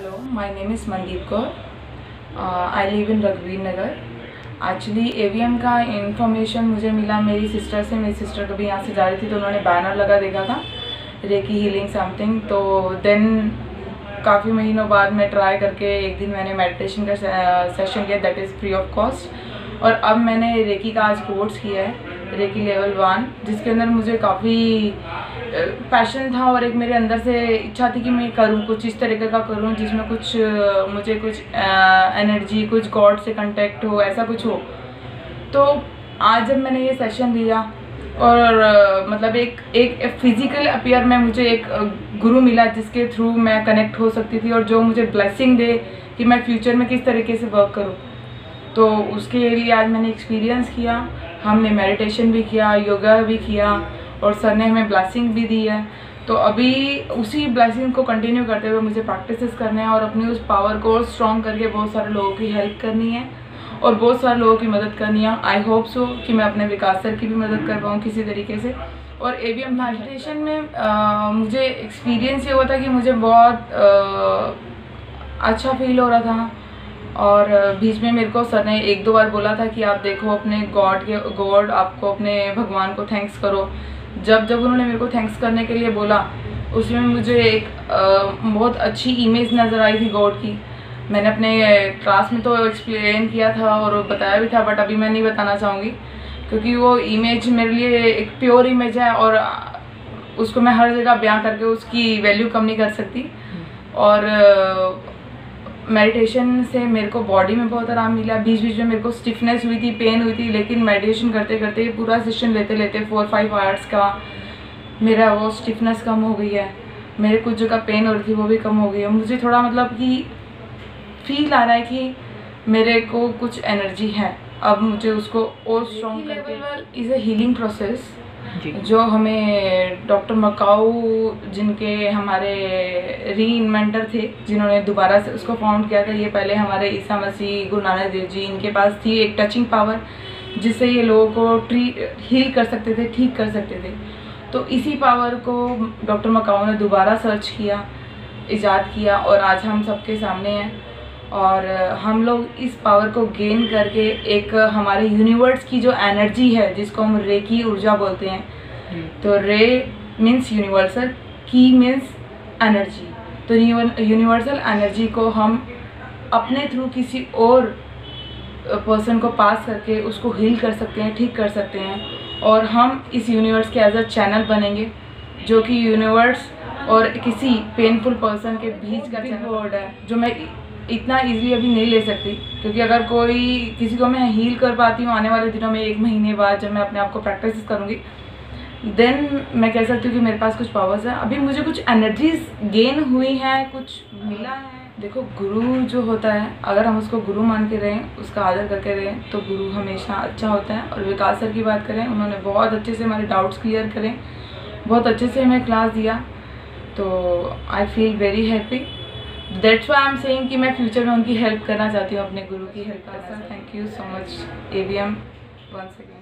Hello, my name is Mandeep Kaur. I live in Raghubir Nagar. Actually AVM का information मुझे मिला मेरी सिस्टर से. मेरी सिस्टर कभी यहाँ से जा रही थी तो उन्होंने बैनर लगा देखा था रेकी हीलिंग समथिंग. तो देन काफ़ी महीनों बाद मैं ट्राई करके एक दिन मैंने मेडिटेशन का सेशन किया, that is free of cost. और अब मैंने रेकी का आज कोर्स किया है, रेकी लेवल 1, जिसके अंदर मुझे काफ़ी पैशन था और एक मेरे अंदर से इच्छा थी कि मैं करूँ कुछ इस तरीके का करूँ जिसमें मुझे कुछ एनर्जी, कुछ गॉड से कांटेक्ट हो, ऐसा कुछ हो. तो आज जब मैंने ये सेशन लिया और मतलब एक फिजिकल अपीयर में मुझे एक गुरु मिला जिसके थ्रू मैं कनेक्ट हो सकती थी और जो मुझे ब्लेसिंग दे कि मैं फ्यूचर में किस तरीके से वर्क करूँ. तो उसके लिए आज मैंने एक्सपीरियंस किया. हमने मेडिटेशन भी किया, योगा भी किया और सर ने हमें ब्लेसिंग भी दी है. तो अभी उसी ब्लेसिंग को कंटिन्यू करते हुए मुझे प्रैक्टिसेस करने हैं और अपनी उस पावर को स्ट्रॉन्ग करके बहुत सारे लोगों की हेल्प करनी है और बहुत सारे लोगों की मदद करनी है. आई होप सो कि मैं अपने विकास सर की भी मदद कर पाऊँ किसी तरीके से. और AVM मेडिटेशन में मुझे एक्सपीरियंस ये हुआ था कि मुझे बहुत अच्छा फील हो रहा था. और बीच में मेरे को सर ने 1-2 बार बोला था कि आप देखो अपने गॉड आपको अपने भगवान को थैंक्स करो. जब उन्होंने मेरे को थैंक्स करने के लिए बोला उसमें मुझे एक बहुत अच्छी इमेज नज़र आई थी गॉड की. मैंने अपने क्लास में तो एक्सप्लेन किया था और बताया भी था, बट अभी मैं नहीं बताना चाहूँगी क्योंकि वो इमेज मेरे लिए एक प्योर इमेज है और उसको मैं हर जगह बयां करके उसकी वैल्यू कम नहीं कर सकती. और मेडिटेशन से मेरे को बॉडी में बहुत आराम मिला. बीच में मेरे को स्टिफनेस हुई थी, पेन हुई थी, लेकिन मेडिटेशन करते करते पूरा सेशन लेते 4-5 आवर्स का मेरा वो स्टिफनेस कम हो गई है. मेरे कुछ जगह पेन हो रही थी वो भी कम हो गई है. मुझे थोड़ा मतलब कि फील आ रहा है कि मेरे को कुछ एनर्जी है. अब मुझे उसको और स्ट्रॉन्ग करके इज़ ए हीलिंग प्रोसेस जो हमें डॉक्टर मकाऊ जिनके हमारे री इन्वेंटर थे, जिन्होंने दोबारा से उसको फाउंड किया था. ये पहले हमारे ईसा मसीह, गुरु नानक देव जी, इनके पास थी एक टचिंग पावर जिससे ये लोगों को हील कर सकते थे, ठीक कर सकते थे. तो इसी पावर को डॉक्टर मकाऊ ने दोबारा सर्च किया, इजाद किया और आज हम सबके सामने हैं. और हम लोग इस पावर को गेन करके एक हमारे यूनिवर्स की जो एनर्जी है जिसको हम रे की ऊर्जा बोलते हैं. तो रे मीन्स यूनिवर्सल, की मीन्स एनर्जी. तो यूनिवर्सल एनर्जी को हम अपने थ्रू किसी और पर्सन को पास करके उसको हील कर सकते हैं, ठीक कर सकते हैं. और हम इस यूनिवर्स के एज अ चैनल बनेंगे जो कि यूनिवर्स और किसी पेनफुल पर्सन के बीच का वर्ड है जो मैं इतना इजीली अभी नहीं ले सकती. क्योंकि अगर किसी को मैं हील कर पाती हूँ आने वाले दिनों में, 1 महीने बाद जब मैं अपने आप को प्रैक्टिस करूँगी, देन मैं कह सकती हूँ कि मेरे पास कुछ पावर्स हैं. अभी मुझे कुछ एनर्जीज गेन हुई हैं, कुछ मिला है. देखो गुरु जो होता है, अगर हम उसको गुरु मान के रहें, उसका आदर करके रहें तो गुरु हमेशा अच्छा होता है. और विकास सर की बात करें, उन्होंने बहुत अच्छे से हमारे डाउट्स क्लियर करें, बहुत अच्छे से हमें क्लास दिया. तो I feel very happy. That's why I am saying कि मैं फ्यूचर में उनकी हेल्प करना चाहती हूँ, अपने गुरु की हेल्प करना. Thank you so much AVM once again.